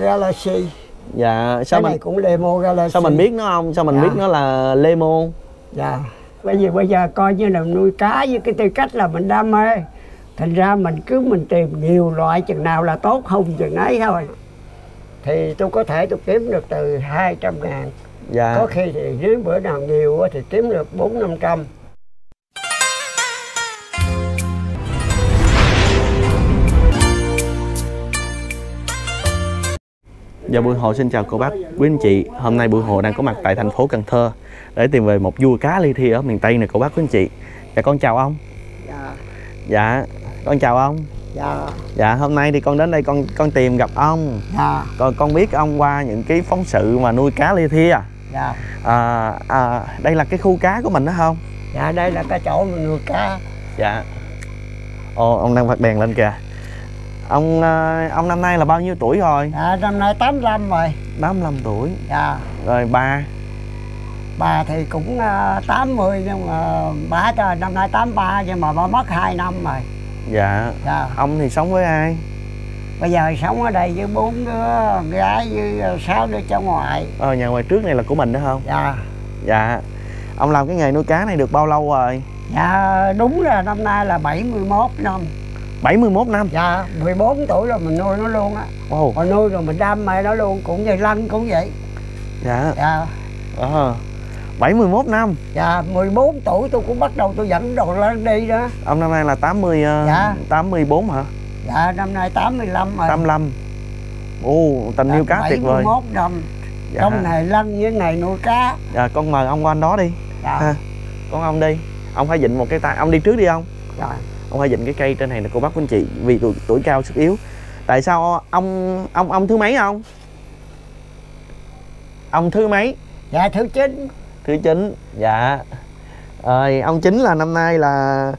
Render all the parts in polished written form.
Galaxy. Dạ, sao cái này cũng Lemo Galaxy. Sao mình biết nó không? Sao mình biết nó là Lemo? Dạ. Bây giờ coi như là nuôi cá với cái tư cách là mình đam mê. Thành ra mình tìm nhiều loại, chừng nào là tốt không chừng nấy thôi. Thì tôi có thể tôi kiếm được từ 200.000. Dạ. Có khi thì dưới bữa nào nhiều thì kiếm được 400-500. Dạ, Bùi Hồ xin chào cô bác, quý anh chị. Hôm nay Bùi Hồ đang có mặt tại thành phố Cần Thơ để tìm về một vua cá li thi ở miền Tây này cô bác, quý anh chị. Dạ, con chào ông. Dạ. Dạ, con chào ông. Dạ. Dạ, hôm nay thì con đến đây con tìm gặp ông. Dạ. Con biết ông qua những cái phóng sự mà nuôi cá li thi à. Dạ. Đây là cái khu cá của mình đó không? Dạ, đây là cái chỗ mình nuôi cá. Dạ. Ồ, ông đang bật đèn lên kìa. Ông năm nay là bao nhiêu tuổi rồi? Dạ, năm nay 85 rồi. 85 tuổi. Dạ. Rồi Bà thì cũng 80 nhưng mà bà năm nay 83 nhưng mà bà mất 2 năm rồi. Dạ. Dạ. Ông thì sống với ai? Bây giờ sống ở đây với 4 đứa gái với 6 đứa cháu ngoại. Nhà ngoài trước này là của mình đó không? Dạ. Dạ. Ông làm cái nghề nuôi cá này được bao lâu rồi? Dạ, đúng là năm nay là 71 năm. 71 năm? Dạ, 14 tuổi rồi mình nuôi nó luôn á. Wow. Còn nuôi rồi mình đam mê nó luôn, cũng như Lân cũng vậy. Dạ. Dạ. 71 năm. Dạ, 14 tuổi tôi cũng bắt đầu tôi dẫn đoàn lên đi đó. Ông năm nay là 80 dạ. 84 hả? Dạ, năm nay 85 rồi. 85. Tình yêu cá tuyệt vời. 71 năm. Dạ. Trong này Lân với này nuôi cá. Dạ, con mời ông qua anh đó đi. Dạ. Ha. Con ông đi. Ông phải vịn một cái tay, ông đi trước đi ông. Dạ. Ông phải vịn cái cây trên này là cô bác quý anh chị, vì tuổi cao sức yếu. Tại sao ông thứ mấy không? Ông thứ mấy? Dạ, thứ 9. Thứ 9. Dạ. Ông Chính là năm nay là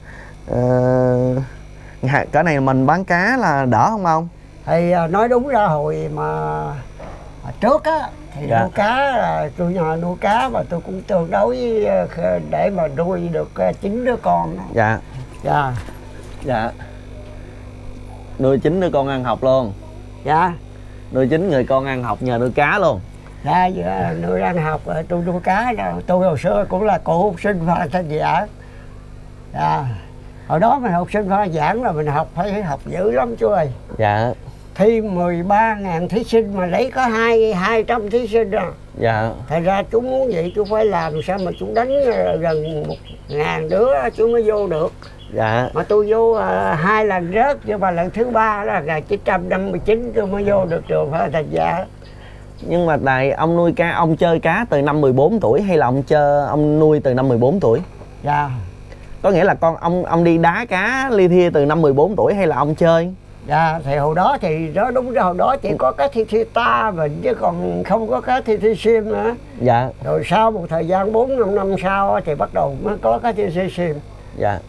cỡ này mình bán cá là đỡ không ông? Thì nói đúng ra hồi mà trước á thì dạ. nuôi cá là tôi nhờ nuôi cá mà tôi cũng tương đối để mà nuôi được 9 đứa con. Dạ. Dạ. Dạ. Nuôi 9 đứa con ăn học luôn. Dạ. Nuôi 9 người con ăn học nhờ nuôi cá luôn. Dạ, nuôi ăn học tôi nuôi cá đó. Tôi hồi xưa cũng là cựu học sinh khoa thanh giảng. Dạ. Hồi đó mình học sinh khoa giảng là mình học phải học dữ lắm chú ơi. Dạ. Thi 13.000 thí sinh mà lấy có 200 thí sinh à. Dạ. Thành ra chú muốn vậy chú phải làm sao mà chú đánh gần 1.000 đứa chú mới vô được. Dạ. Mà tôi vô 2 lần rớt, nhưng mà lần thứ 3 là 1959 tôi mới vô được trường Phật Thành Gia. Nhưng mà tại ông nuôi cá, ông chơi cá từ năm 14 tuổi hay là ông nuôi từ năm 14 tuổi? Dạ. Có nghĩa là ông đi đá cá li thia từ năm 14 tuổi hay là ông chơi? Dạ, thì hồi đó thì đó đúng rồi, hồi đó chỉ có cá thi ta mình chứ còn không có cá thi sim nữa. Dạ. Rồi sau một thời gian 4-5 năm sau thì bắt đầu mới có cá thi sim. Dạ.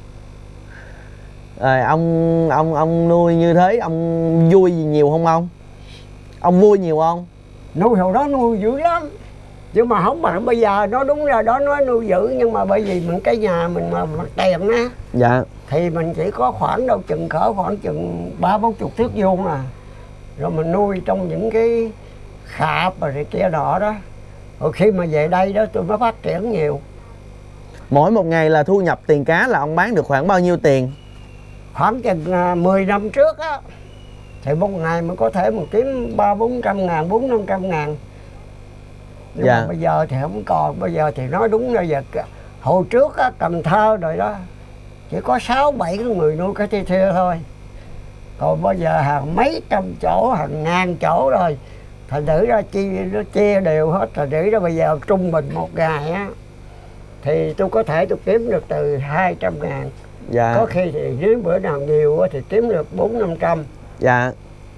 Rồi ông nuôi như thế ông vui nhiều không ông? Ông vui nhiều không? Nuôi hồi đó nuôi dữ lắm. Nhưng mà không bằng bây giờ, nó đúng ra đó nói nuôi dữ, nhưng mà bởi vì mình cái nhà mình mà mặt tiền á. Dạ. Thì mình chỉ có khoảng đâu chừng cỡ khoảng chừng 30-40 thước vuông à. Rồi mình nuôi trong những cái khạp rồi kia nọ đó. Rồi khi mà về đây đó tôi mới phát triển nhiều. Mỗi một ngày là thu nhập tiền cá là ông bán được khoảng bao nhiêu tiền? Khoảng chừng 10 năm trước á thì một ngày mình có thể mình kiếm 300-400 ngàn, 400-500 ngàn. Nhưng dạ. mà bây giờ thì không còn. Bây giờ thì nói đúng ra giờ hồi trước á, Cần Thơ rồi đó chỉ có 6-7 người nuôi cá thi thia thôi. Còn bây giờ hàng mấy trăm chỗ, hàng ngàn chỗ rồi. Thành thử ra nó chia đều hết. Thành thử ra bây giờ trung bình một ngày á thì tôi có thể tôi kiếm được từ 200 ngàn. Dạ. Có khi thì dưới bữa nào nhiều thì kiếm được 400-500. Dạ.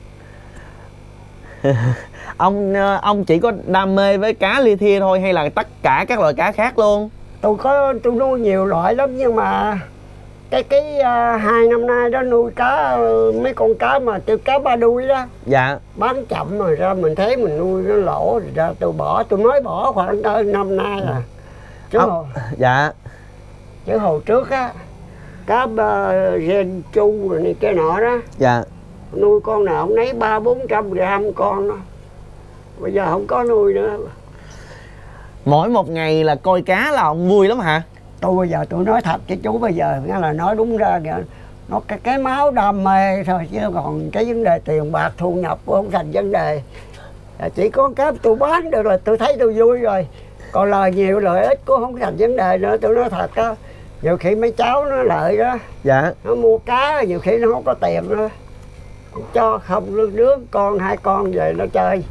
Ông chỉ có đam mê với cá li thia thôi hay là tất cả các loại cá khác luôn? Tôi nuôi nhiều loại lắm, nhưng mà cái 2 năm nay đó nuôi cá mấy con cá mà cá ba đuôi đó. Dạ. Bán chậm rồi ra mình thấy mình nuôi nó lỗ rồi ra tôi mới bỏ khoảng năm nay à. Dạ. Chứ hồi trước á cá gen chu rồi này kia nọ đó. Dạ. nuôi con nào ông lấy 300-400 gram con đó. Bây giờ không có nuôi nữa. Mỗi một ngày là coi cá là ông vui lắm hả? Tôi bây giờ tôi nói thật với chú, bây giờ nghe là nói đúng ra kìa, nó cái máu đam mê thôi, chứ còn cái vấn đề tiền bạc thu nhập cũng không thành vấn đề. Chỉ có cái tôi bán được là tôi thấy tôi vui rồi, còn lời nhiều lợi ích cũng không thành vấn đề nữa. Tôi nói thật đó, nhiều khi mấy cháu nó lợi đó, Dạ. nó mua cá nhiều khi nó không có tiền nữa, cho không đứa con 2 con về nó chơi.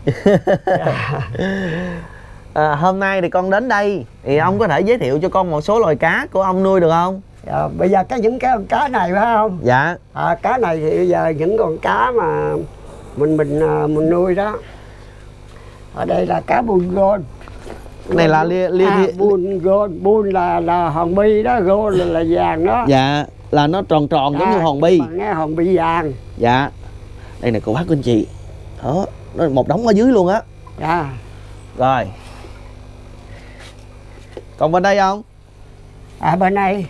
Hôm nay thì con đến đây thì ông có thể giới thiệu cho con một số loài cá của ông nuôi được không? Bây giờ những cái con cá này phải không? Dạ. Cá này thì bây giờ những con cá mà mình nuôi đó. Ở đây là cá bùn gôn. Này là bùn gôn, bùn là hòn bi đó, gôn là vàng đó. Dạ, là nó tròn tròn giống như hòn bi. Nghe hòn bi vàng. Dạ. Đây nè cô bác anh chị. Đó, nó một đống ở dưới luôn á. Dạ. Rồi. Còn bên đây không? Bên đây.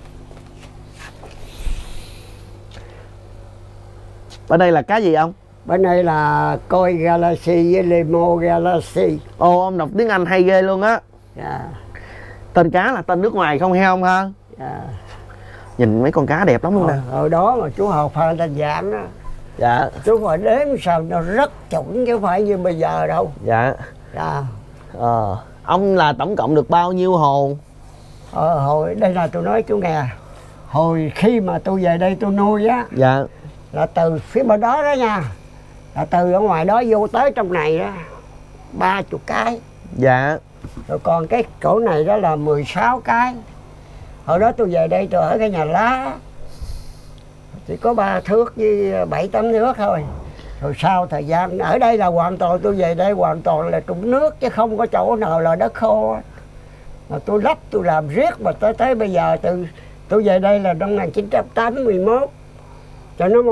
Bên đây là cá gì không? Bên đây là Koi Galaxy với Lemo Galaxy. Ồ, ông đọc tiếng Anh hay ghê luôn á. Dạ. Tên cá là tên nước ngoài không hay không ha? Dạ. Nhìn mấy con cá đẹp lắm luôn nè. Hồi đó mà chú học pha đơn giản đó. Dạ. Chú phải đếm sao nó rất chuẩn chứ không phải như bây giờ đâu. Dạ. Dạ. Ông là tổng cộng được bao nhiêu hồ? Hồi đây là tôi nói chú nghe, hồi khi mà tôi về đây tôi nuôi á. Dạ. Là từ phía bên đó đó nha, là từ ở ngoài đó vô tới trong này đó 30 cái. Dạ. Rồi còn cái chỗ này đó là 16 cái. Hồi đó tôi về đây tôi ở cái nhà lá, chỉ có 3 thước với 7-8 thước thôi. Rồi sau thời gian ở đây là hoàn toàn, tôi về đây hoàn toàn là trũng nước chứ không có chỗ nào là đất khô. Mà tôi lắp tôi làm riết mà tới bây giờ, từ tôi về đây là năm 1981 cho nó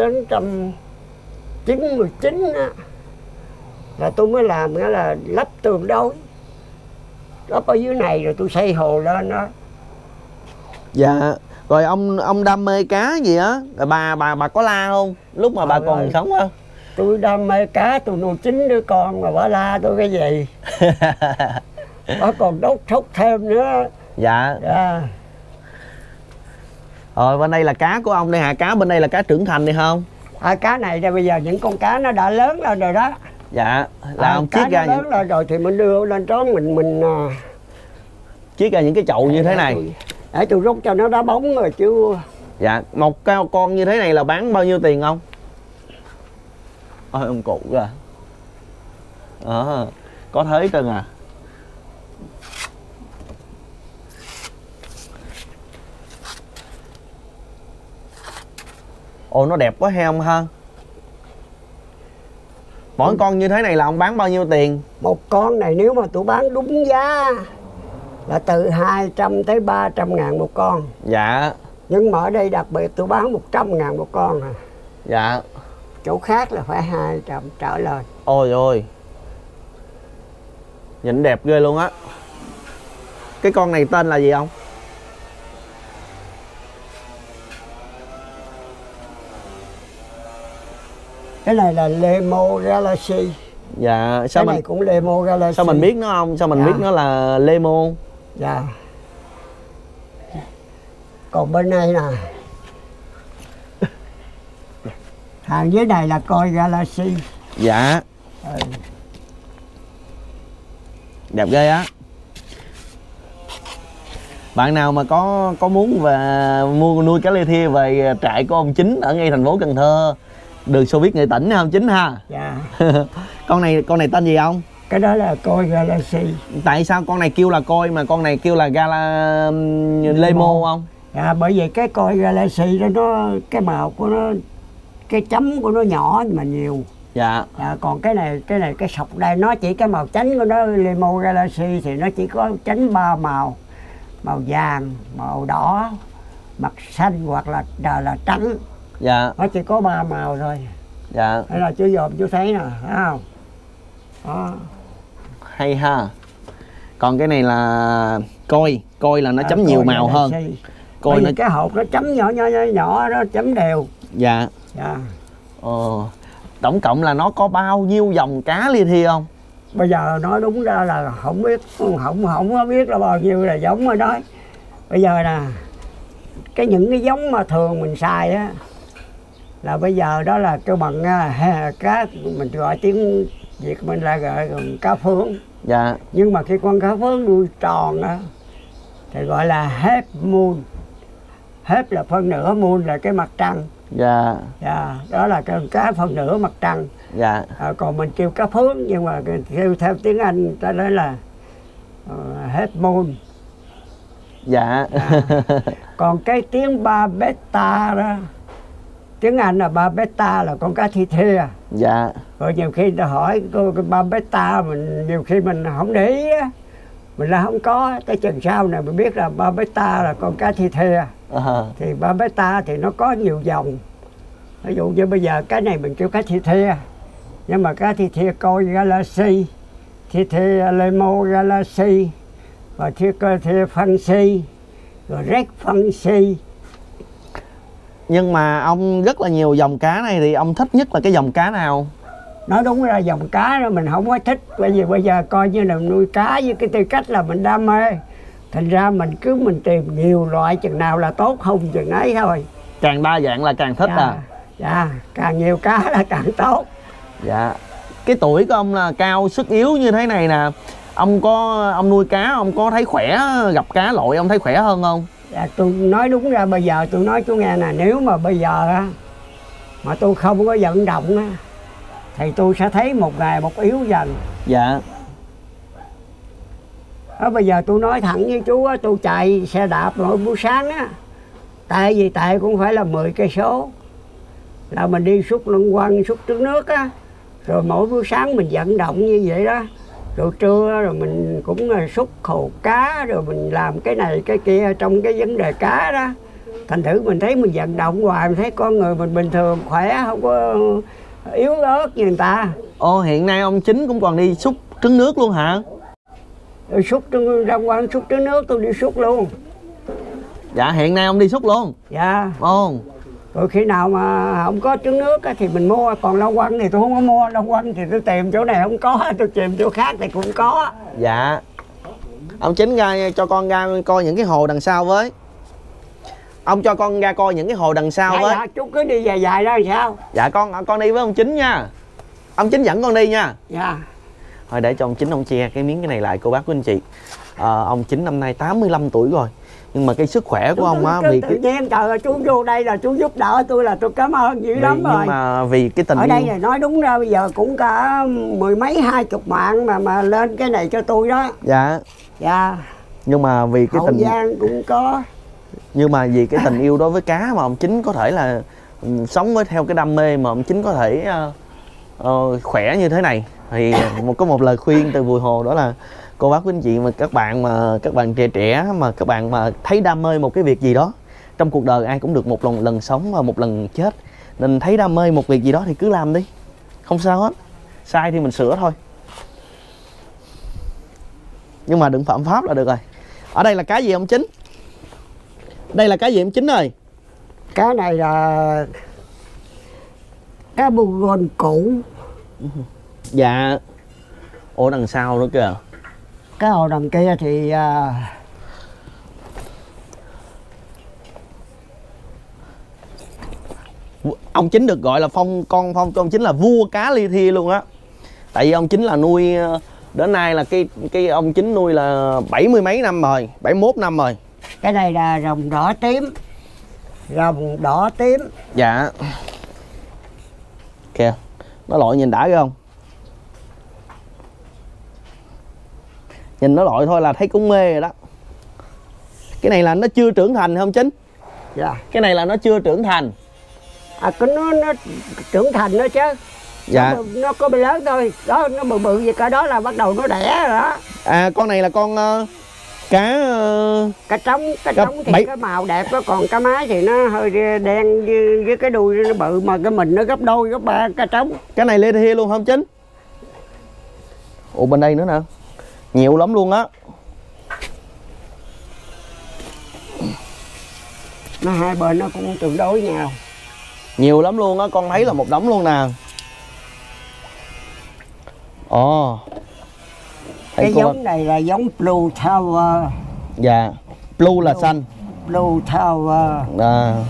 1999 á, là tôi mới làm nghĩa là lắp tường đối, lắp ở dưới này rồi tôi xây hồ lên đó. Dạ. Rồi ông đam mê cá gì á? Rồi bà có la không? Lúc mà bà còn sống á. Tôi đam mê cá, tôi nuôi 9 đứa con mà bà la tôi cái gì. Bà còn đốt thúc thêm nữa. Dạ. Dạ. Rồi bên đây là cá của ông đây hả? Cá bên đây là cá trưởng thành đi không? Cá này là bây giờ những con cá nó đã lớn lên rồi đó. Dạ. Là ông chiết ra lớn lên rồi thì mình đưa lên đó mình chiết ra những cái chậu như thế này. Để tôi rút cho nó đá bóng rồi chứ. Dạ. Một cái con như thế này là bán bao nhiêu tiền không? Ôi ông cụ kìa. Có thế cơ à. Ồ, nó đẹp quá hay không ha? Mỗi con như thế này là ông bán bao nhiêu tiền? Một con này nếu mà tôi bán đúng giá là từ 200 tới 300 ngàn một con. Dạ. Nhưng mà ở đây đặc biệt tôi bán 100 ngàn một con à. Dạ. Chỗ khác là phải 200 trở lên. Ôi ôi. Nhìn đẹp ghê luôn á. Cái con này tên là gì không? Cái này là Lemo Galaxy. Dạ. Sao cái này cũng Lemo Galaxy. Sao mình biết nó không? Sao mình biết nó là Lemo? Dạ. Còn bên này nè, hàng dưới này là Koi Galaxy. Dạ. Đẹp ghê á. Bạn nào mà có muốn về mua nuôi cá lê thia về trại của ông Chính ở ngay thành phố Cần Thơ, đường Xô Viết Nghệ Tĩnh ha ông Chính ha. Dạ. Con này tên gì không? Cái đó là Koi Galaxy. Tại sao con này kêu là Koi mà con này kêu là Lemo không? Dạ, bởi vì cái Koi Galaxy đó nó cái màu của nó, cái chấm của nó nhỏ mà nhiều. Dạ. Còn cái này cái sọc đây nó chỉ cái màu chánh của nó. Lemo Galaxy thì nó chỉ có chánh 3 màu, màu vàng, màu đỏ, mặt xanh hoặc là trắng. Dạ. Nó chỉ có 3 màu thôi. Dạ. Đây là chú dòm chú thấy nè, thấy không? Đó. Hay ha. Còn cái này là Koi là nó chấm nhiều màu hơn. Coi nó cái hộp nó chấm nhỏ đó chấm đều. Dạ. Dạ. Tổng cộng là nó có bao nhiêu dòng cá li thi không? Bây giờ nói đúng ra là không biết, không có biết là bao nhiêu là giống ở đó. Bây giờ nè, những cái giống mà thường mình xài á là bây giờ đó là cái bằng cá, mình gọi tiếng Việt mình là gọi cá phướng. Dạ. Nhưng mà cái con cá phướng đuôi tròn á thì gọi là half moon. Half là phân nửa, moon là cái mặt trăng. Dạ. Dạ, đó là con cá phân nửa mặt trăng. Dạ. Còn mình kêu cá phướng, nhưng mà theo tiếng Anh ta nói là half moon. Dạ. Còn cái tiếng ba beta đó, tiếng Anh là ba beta là con cá thi thia. Dạ. Rồi nhiều khi người ta hỏi cô cái ba beta, mình nhiều khi mình không để ý á, mình là không có, tới chừng sau này mình biết là ba beta là con cá thi thia. Thì ba beta thì nó có nhiều dòng. Ví dụ như bây giờ cái này mình kêu cá thi thia, nhưng mà cá thi thia coi galaxy, thi thia lemo galaxy, và thi thia fancy, rồi red fancy. Nhưng mà ông rất là nhiều dòng cá này thì ông thích nhất là cái dòng cá nào? Nói đúng ra dòng cá đó mình không có thích, bởi vì bây giờ coi như là nuôi cá với cái tư cách là mình đam mê, thành ra mình tìm nhiều loại, chừng nào là tốt không chừng nấy thôi. Càng đa dạng là càng thích. Dạ, càng nhiều cá là càng tốt. Dạ. Cái tuổi của ông là cao sức yếu như thế này nè, ông nuôi cá ông có thấy khỏe, gặp cá lội ông thấy khỏe hơn không? Dạ, tôi nói đúng ra bây giờ tôi nói chú nghe nè, nếu mà bây giờ á mà tôi không có vận động á thì tôi sẽ thấy một ngày một yếu dần. Dạ. Bây giờ tôi nói thẳng với chú á, tôi chạy xe đạp mỗi buổi sáng á, tại vì cũng phải là 10 cây số, là mình đi xúc lưng quăng, xúc trứng nước á, rồi mỗi buổi sáng mình vận động như vậy đó, rồi trưa rồi mình cũng xúc hồ cá, rồi mình làm cái này cái kia trong cái vấn đề cá đó. Thành thử mình thấy mình vận động hoài, mình thấy con người mình bình thường khỏe, không có yếu ớt như người ta. Hiện nay ông Chính cũng còn đi xúc trứng nước luôn hả? Rồi xúc ra quanh xúc trứng nước tôi đi xúc luôn. Dạ, hiện nay ông đi xúc luôn? Dạ. Rồi khi nào mà không có trứng nước thì mình mua, còn lâu quăng thì tôi không có mua, lâu quăng thì tôi tìm chỗ này không có, tôi tìm chỗ khác thì cũng có. Dạ. Ông Chính ra cho con ra coi những cái hồ đằng sau với. Ông cho con ra coi những cái hồ đằng sau với. Dạ, chú cứ đi dài dài ra làm sao? Dạ, con đi với ông Chính nha. Ông Chính dẫn con đi nha. Dạ. Thôi để cho ông Chính ông che cái miếng cái này lại cô bác quý anh chị. Ông Chính năm nay 85 tuổi rồi, nhưng mà cái sức khỏe của ông á, vì tự nhiên trời ơi, chú vô đây là chú giúp đỡ tôi là tôi cảm ơn dữ lắm rồi. Nhưng mà vì cái tình ở yêu... đây này nói đúng ra bây giờ cũng cả 10 mấy 20 mạng mà lên cái này cho tôi đó. Dạ. Dạ. Nhưng mà vì cái Hậu Giang cũng có. Nhưng mà vì cái tình yêu đối với cá mà ông Chính có thể là sống với theo cái đam mê mà ông Chính có thể khỏe như thế này, thì có một lời khuyên từ Vùi Hồ, đó là cô bác quý anh chị mà các bạn trẻ mà các bạn mà thấy đam mê một cái việc gì đó trong cuộc đời, ai cũng được một lần sống và một lần chết, nên thấy đam mê một việc gì đó thì cứ làm đi, không sao hết, sai thì mình sửa thôi, nhưng mà đừng phạm pháp là được rồi. Ở đây là cá gì ông Chính? Đây là cá gì ông Chính ơi? Cá này là cá bù gòn cũ. Dạ. Ủa đằng sau nữa kìa. Cái hồ đằng kia thì ông Chính được gọi là con ông Chính là vua cá li thi luôn á. Tại vì ông Chính là nuôi đến nay là cái ông Chính nuôi là 70 mấy năm rồi, 71 năm rồi. Cái này là rồng đỏ tím. Rồng đỏ tím. Dạ. Kìa, nó lội nhìn đã ghê không? Nhìn nó lội thôi là thấy cũng mê rồi đó. Cái này là nó chưa trưởng thành không Chính? Dạ. Cái này là nó chưa trưởng thành. Nó trưởng thành đó chứ. Dạ. Nó có bị lớn thôi. Đó, nó bự bự gì cả đó là bắt đầu nó đẻ rồi đó. Con này là con cá trống thì cái màu đẹp đó, còn cá mái thì nó hơi đen với cái đuôi nó bự, mà cái mình nó gấp đôi gấp ba cá trống. Cái này lê thi luôn không Chính? Ủa bên đây nữa nè, nhiều lắm luôn á. Nó hai bên nó cũng tương đối nhau. Nhiều lắm luôn á, con thấy là một đống luôn nè. Ồ. Cái giống này là giống Blue Tower. Dạ. Blue là xanh. Blue Tower. À.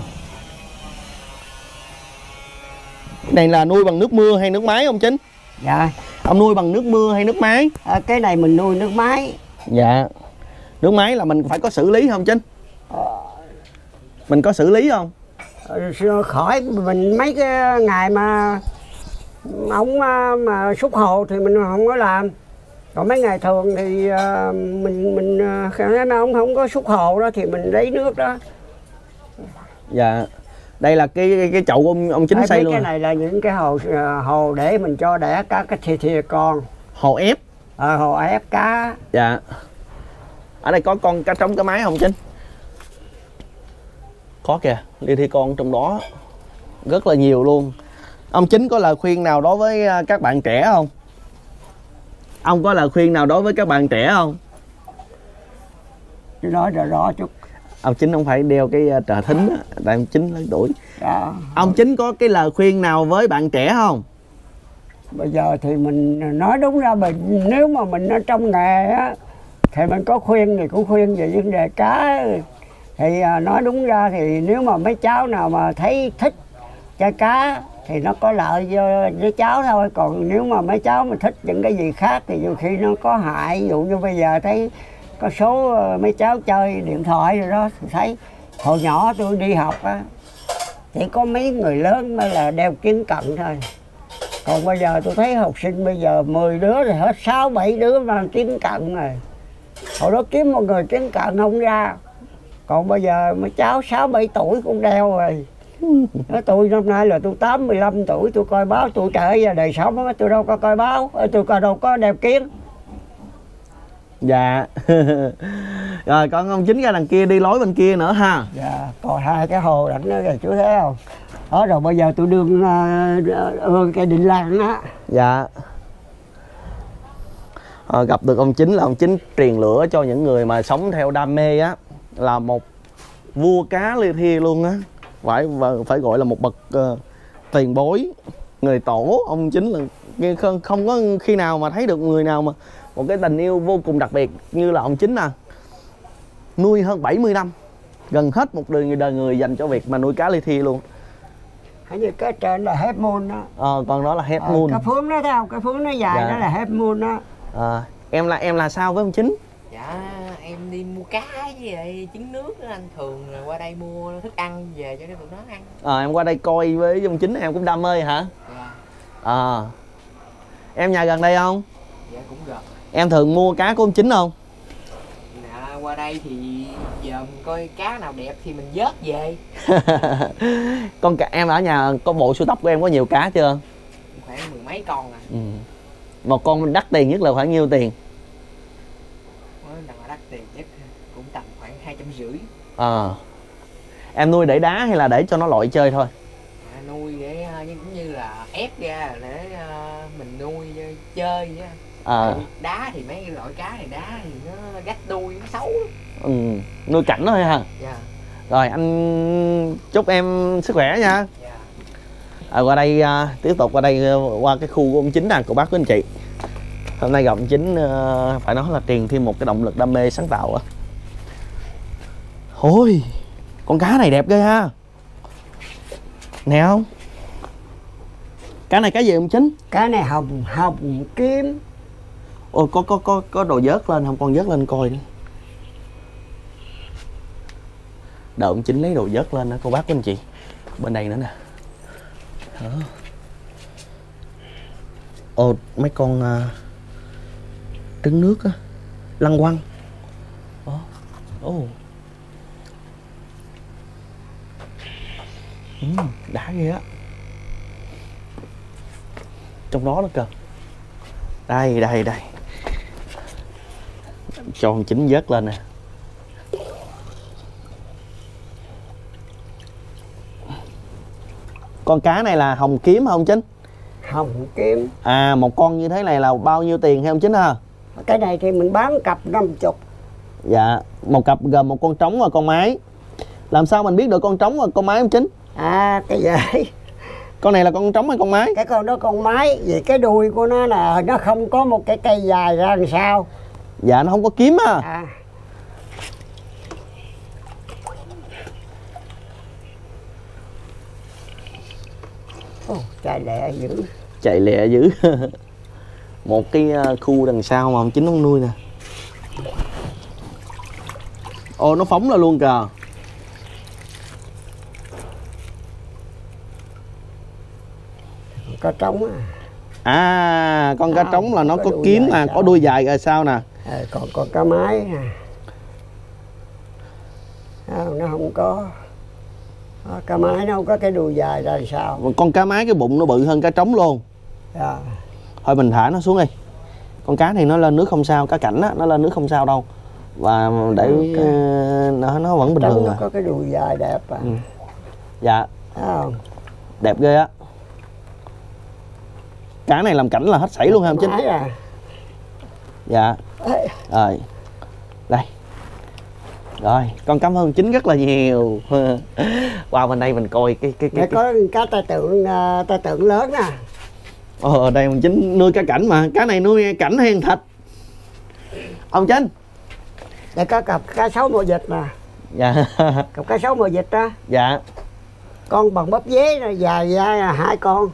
Cái này là nuôi bằng nước mưa hay nước máy ông Chính? Dạ. Ông nuôi bằng nước mưa hay nước máy? Cái này mình nuôi nước máy. Dạ. Nước máy là mình phải có xử lý không Chính? Mình có xử lý không? Khỏi mình mấy cái ngày mà ổng mà xúc hồ thì mình không có làm. Còn mấy ngày thường thì mình nếu ông không có xúc hồ đó thì mình lấy nước đó. Dạ. Đây là cái chậu ông Chính xây luôn. Cái này là những cái hồ để mình cho đẻ cá cái thìa con. Hồ ép. Hồ ép cá. Dạ. Ở đây có con cá trống cá mái không Chính? Có kìa, li thi con trong đó rất là nhiều luôn. Ông Chính có lời khuyên nào đối với các bạn trẻ không? Ông có lời khuyên nào đối với các bạn trẻ không? Tôi nói rõ chút. Ông Chính không phải đeo cái trà thính á, tại ông Chính lớn tuổi. Dạ. Ông Chính có cái lời khuyên nào với bạn trẻ không? Bây giờ thì mình nói đúng ra mình nếu mà mình ở trong nghề á thì mình có khuyên thì cũng khuyên về vấn đề cá. Thì nói đúng ra thì nếu mà mấy cháu nào mà thấy thích chơi cá thì nó có lợi với cháu thôi. Còn nếu mà mấy cháu mà thích những cái gì khác thì nhiều khi nó có hại. Ví dụ như bây giờ thấy có số mấy cháu chơi điện thoại rồi đó, thì thấy hồi nhỏ tôi đi học á chỉ có mấy người lớn mới là đeo kính cận thôi. Còn bây giờ tôi thấy học sinh bây giờ 10 đứa thì hết 6-7 đứa mang kính cận rồi. Hồi đó kiếm một người kính cận không ra. Còn bây giờ mấy cháu 6-7 tuổi cũng đeo rồi. Tôi năm nay là tôi 85 tuổi, tôi coi báo tôi trở về đời sống tôi đâu có coi báo, tôi đâu có đeo kiến. Dạ. Rồi con ông Chính ra đằng kia đi lối bên kia nữa ha. Dạ, còn hai cái hồ đằng đó kìa chú thấy không? Đó rồi bây giờ tôi đương cây đình làng á. Dạ. Gặp được ông Chính là ông Chính truyền lửa cho những người mà sống theo đam mê á, là một vua cá li thi luôn á, phải gọi là một bậc tiền bối, người tổ. Ông Chính là không có khi nào mà thấy được người nào mà một cái tình yêu vô cùng đặc biệt như là ông Chính nè. Nuôi hơn 70 năm, gần hết một đời người dành cho việc mà nuôi cá li thi luôn. Hình như cái trên là Half Moon đó. Còn đó là Half Moon. Cái phướng đó thấy không? Cái phướng nó dài đó là Half Moon đó. Em là sao với ông Chính? Dạ em đi mua cá với lại trứng nước đó anh. Thường là qua đây mua thức ăn về cho tụi nó ăn. Em qua đây coi với ông Chính, em cũng đam mê hả? Dạ. Em nhà gần đây không? Dạ cũng gần. Em thường mua cá của ông Chính không? Dạ qua đây thì giờ mình coi cá nào đẹp thì mình vớt về. Em ở nhà có bộ sưu tập của em có nhiều cá chưa? Khoảng 10 mấy con à. Một con đắt tiền nhất là khoảng nhiêu tiền? Đằng là đắt tiền nhất cũng tầm khoảng 250. Em nuôi để đá hay là để cho nó lội chơi thôi? Nuôi để cũng như là ép ra để mình nuôi chơi vậy. Đá thì mấy loại cá này đá thì nó gách đuôi, nó xấu. Nuôi cảnh thôi ha. Dạ. Rồi anh chúc em sức khỏe nha. Dạ. Qua đây tiếp tục qua đây qua cái khu của ông Chính nè cô bác quý anh chị. Hôm nay gặp ông Chính phải nói là truyền thêm một cái động lực đam mê sáng tạo á. Ôi, con cá này đẹp ghê ha. Nè không? Cá này cá gì ông Chính? Cá này hồng kiếm. Ôi có đồ vớt lên không? Con vớt lên coi đi. Đợi ông Chính lấy đồ vớt lên đó cô bác quý anh chị. Bên đây nữa nè. Ồ, mấy con trứng nước á, lăng quăng. Đã ghê á. Trong đó nó kìa. Đây. Cho ông Chính vớt lên nè. Con cá này là hồng kiếm hả ông Chính? Hồng kiếm. Một con như thế này là bao nhiêu tiền hả ông Chính ha? Cái này thì mình bán cặp 50. Dạ, một cặp gồm một con trống và con mái. Làm sao mình biết được con trống và con mái ông Chính? Cái dễ. Con này là con trống hay con mái? Cái con đó con mái, vì cái đuôi của nó là nó không có một cái cây dài ra làm sao. Dạ, nó không có kiếm á. Chạy lẹ dữ. Chạy lẹ dữ. Một cái khu đằng sau mà ông Chính ông nuôi nè. Ồ, nó phóng ra luôn kìa. Có trống con cá trống là nó có kiếm nè, có đuôi dài rồi sao nè. Còn cá mái nè. Nó không có. Cá mái nó không có cái đuôi dài ra sao. Con cá mái cái bụng nó bự hơn cá trống luôn. Thôi mình thả nó xuống đi. Con cá này nó lên nước không sao, cá cảnh á, nó lên nước không sao đâu. Và để nó vẫn bình thường. Nó có cái đuôi dài đẹp Dạ. Đẹp ghê á. Cá này làm cảnh là hết sảy luôn ha ông Chính? Dạ. Rồi. Đây. Rồi, con cảm ơn Chính rất là nhiều. Qua bên đây mình coi cái có cá tai tượng lớn nè. Ở đây ông Chính nuôi cá cảnh mà, cá này nuôi cảnh hay thịt? Ông Chính. Đây có cặp cá sấu mùa dịch nè. Dạ. Cặp cá sấu mùa dịch đó. Dạ. Con bằng bắp dế rồi dài 2 con.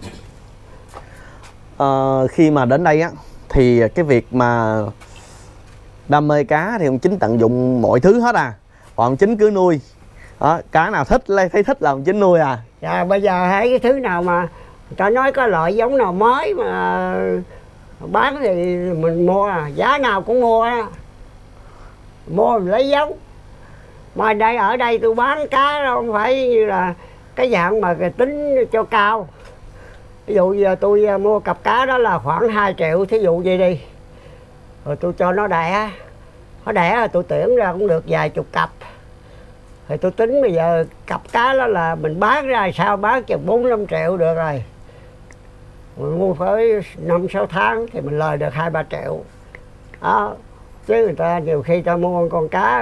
Khi mà đến đây á thì cái việc mà đam mê cá thì ông Chính tận dụng mọi thứ hết còn ông Chính cứ nuôi đó, cá nào thích thấy thích là ông Chính nuôi Dạ, bây giờ hãy cái thứ nào mà người ta nói có loại giống nào mới mà bán thì mình mua giá nào cũng mua mua mình lấy giống. Mà ở đây tôi bán cá không phải như là cái dạng mà tính cho cao. Ví dụ giờ tôi mua cặp cá đó là khoảng 2 triệu, thí dụ vậy đi. Rồi tôi cho nó đẻ. Nó đẻ là tôi tuyển ra cũng được vài chục cặp. Rồi tôi tính bây giờ cặp cá đó là mình bán ra sao, bán chừng 4-5 triệu được rồi. Mình mua phải 5-6 tháng thì mình lời được 2-3 triệu. Đó. Chứ người ta nhiều khi ta mua con cá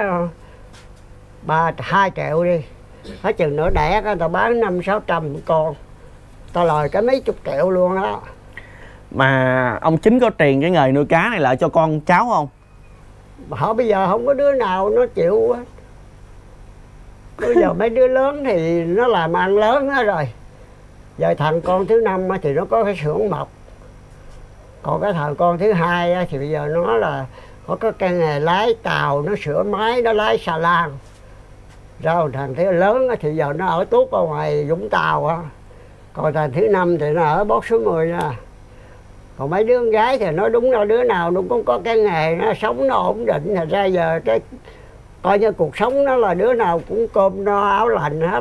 2 triệu đi. Hết chừng nữa đẻ người ta bán 500-600 con. Ta lời cái mấy chục triệu luôn đó. Mà ông Chính có truyền cái nghề nuôi cá này lại cho con cháu không? Bây giờ không có đứa nào nó chịu hết. Bây giờ mấy đứa lớn thì nó làm ăn lớn hết rồi. Giờ thằng con thứ 5 thì nó có cái xưởng mộc. Còn cái thằng con thứ 2 thì bây giờ nó là có cái nghề lái tàu, nó sửa máy, nó lái xà lan. Rồi thằng thứ lớn thì giờ nó ở tuốt ở ngoài Vũng Tàu. Còn thằng thứ 5 thì nó ở Bốt số 10 nha. Còn mấy đứa con gái thì nói đúng là đứa nào nó cũng có cái nghề, nó sống nó ổn định. Thật ra giờ cái coi như cuộc sống nó là đứa nào cũng cơm no áo lành hết.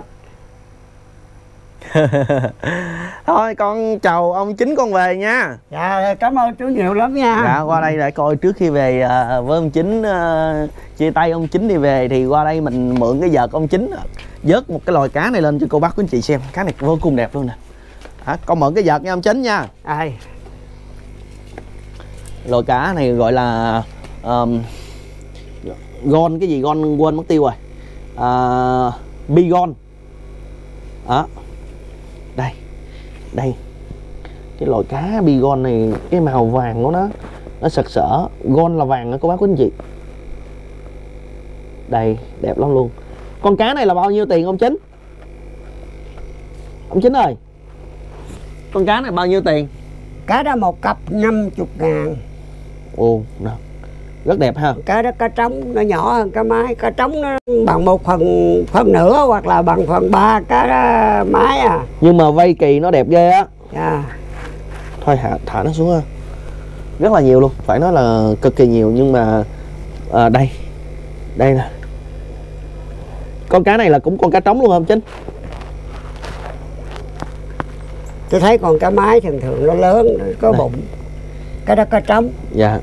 Thôi con chào ông Chính, con về nha. Dạ, cảm ơn chú nhiều lắm nha. Dạ, qua đây để coi trước khi về với ông Chính, chia tay ông Chính đi về thì qua đây mình mượn cái vợt ông Chính vớt một cái loài cá này lên cho cô bác quý anh chị xem. Cá này vô cùng đẹp luôn nè. Con mượn cái vợt nha ông Chính nha. Loài cá này gọi là gon cái gì, gon quên mất tiêu rồi. Bigon. Đó. Đây cái loài cá bigon này, cái màu vàng của nó sặc sỡ, gon là vàng đó cô bác quý anh chị. Đây đẹp lắm luôn. Con cá này là bao nhiêu tiền ông Chính? Ông Chính ơi, con cá này bao nhiêu tiền? Cá đó một cặp 50.000. Ồ, rất đẹp ha. Cá đó cá trống nó nhỏ hơn cá mái. Cá trống nó bằng 1/4 hoặc là bằng 1/3 cá mái Nhưng mà vây kỳ nó đẹp ghê á. Thôi thả nó xuống ha. Rất là nhiều luôn, phải nói là cực kỳ nhiều. Nhưng mà đây nè. Con cá này là cũng con cá trống luôn không Chính? Tôi thấy con cá mái thường thường nó lớn, nó có bụng. Cái đó cá trống. Dạ.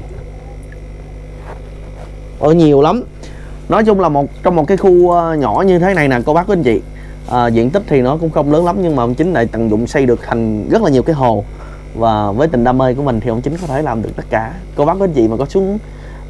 Nhiều lắm. Nói chung là trong một cái khu nhỏ như thế này nè cô bác quý anh chị. Diện tích thì nó cũng không lớn lắm, nhưng mà ông Chính lại tận dụng xây được thành rất là nhiều cái hồ. Và với tình đam mê của mình thì ông Chính có thể làm được tất cả. Cô bác quý anh chị mà có xuống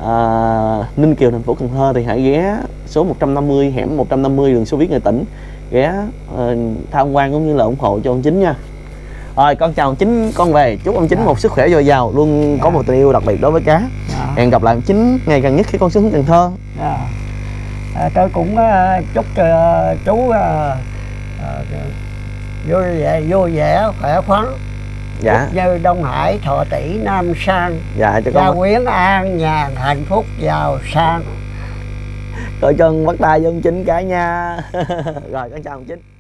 Ninh Kiều, thành phố Cần Thơ thì hãy ghé số 150 hẻm 150 đường Xô Viết Nghệ Tĩnh, ghé tham quan cũng như là ủng hộ cho ông Chính nha. Rồi con chào ông Chính, con về chúc ông Chính một sức khỏe dồi dào, luôn có một tình yêu đặc biệt đối với cá. Hẹn gặp lại ông Chính ngày gần nhất khi con xuống Cần Thơ. Tôi cũng chúc cho chú vui vẻ khỏe khoắn. Dạ. Như Đông Hải, Thọ Tỷ, Nam Sang. Dạ cho Gia con. quyến an nhàn, hạnh phúc, giàu sang. Coi chân bắt tay với ông Chính cái nha. Rồi con chào ông Chính.